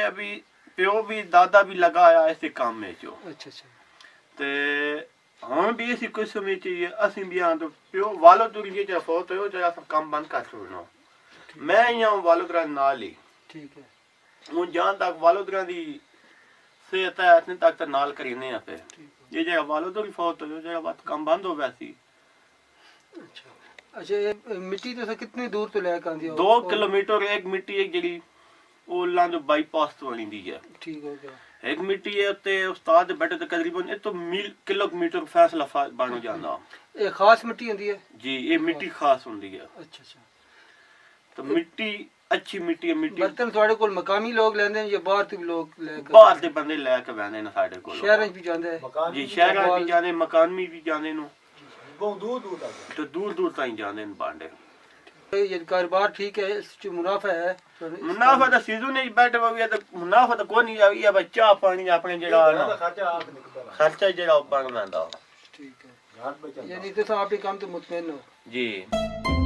भी प्यो भी दादा भी लगा आया इस काम में जो। अच्छा अच्छा। ते हम भी इसी किस्म में चाहिए असि भी आं तो प्यो वालो तो ये जरा फोत हो जरा सब काम बंद कर छोड़ना। मैं यहाँ वालोदरा नाल ही ठीक है हूँ जहाँ तक वालोदरा दी सेहत है इतने तक तो नाल करीने पे ये जगह वालोदरा की फोत हो जरा बात काम बंद हो वैसी। अच्छा अच्छा। ये मिट्टी तो कितनी दूर तो लेकर आंदी हो? 2 किलोमीटर एक मिट्टी एक जड़ी वो लांदो बाईपास तो आनी दी है। ठीक हो गया। एक मिट्टी है ते उस्ताद बैठे तो तकरीबन तो मील किलोमीटर फैसला बन जाता। ये खास मिट्टी होती है जी ये मिट्टी खास होती है। अच्छा अच्छा। तो मिट्टी अच्छी मिट्टी है। मिट्टी बर्तन थोड़े को मकामी लोग लेंदे या बाहर तो भी लोग लेकर? बाहर के बंदे लेके बहने ना साडे को शहर भी जाते हैं जी शहर भी जाते मकान में भी जाते नु बहुत दूर दूर तक तो दूर दूर तक जाते हैं बांडे। ये कारोबार ठीक है जो मुनाफा है मुनाफा तो सीजन नहीं बैठे हुए तो मुनाफा तो कोई नहीं है भाई चाह पानी अपने जड़ा ना खर्चा जड़ा बन लैंदा। ठीक है यानी तो आप ही काम तो मुतमईन हो जी।